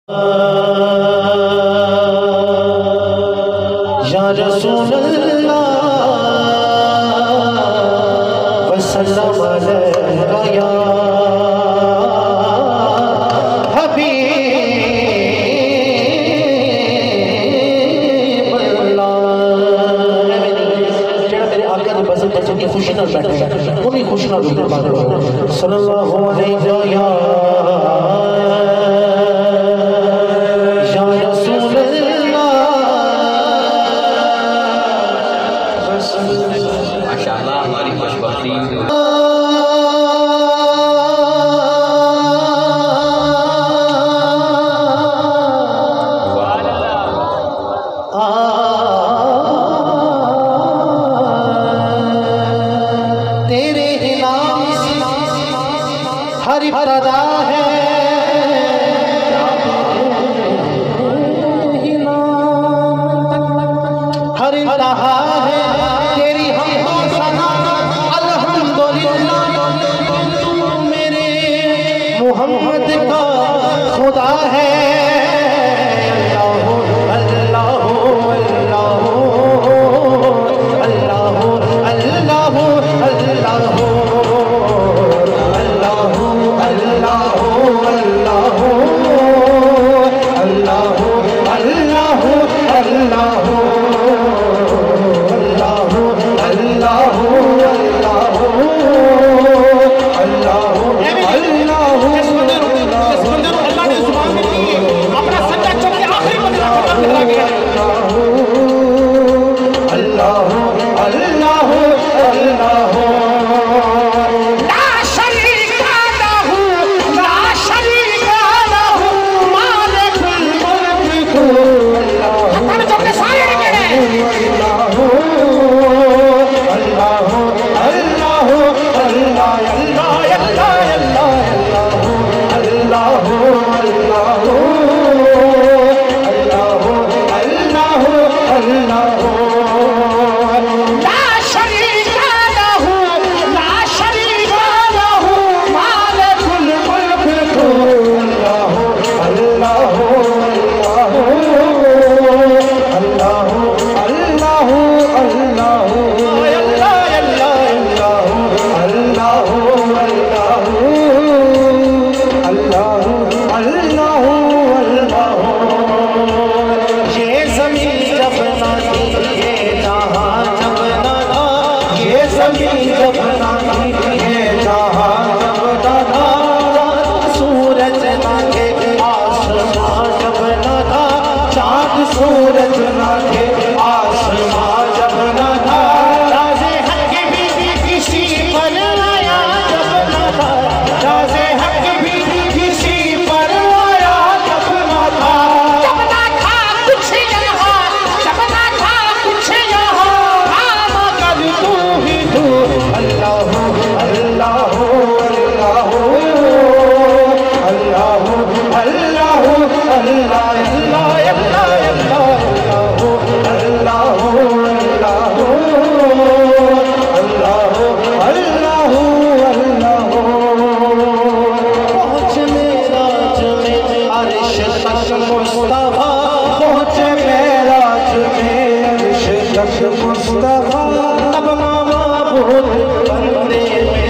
या रसूल अल्लाह वसल्लम अलैका या हबीब अल्लाह। जेड़ा मेरे आका दी बज़म बज़म की खुशी नाल बैठा उन्हीं खुशी नाल दुरूद पढ़ो सल्लल्लाहु अलैहि तेरे नाम हर इब्तिदा है, हर इंतहा है तेरी हमदो सना अल्हम्दुलिल्लाह। तू मेरे मोहम्मद का खुदा है। मुस्तफा अब मामा बोल बंदे में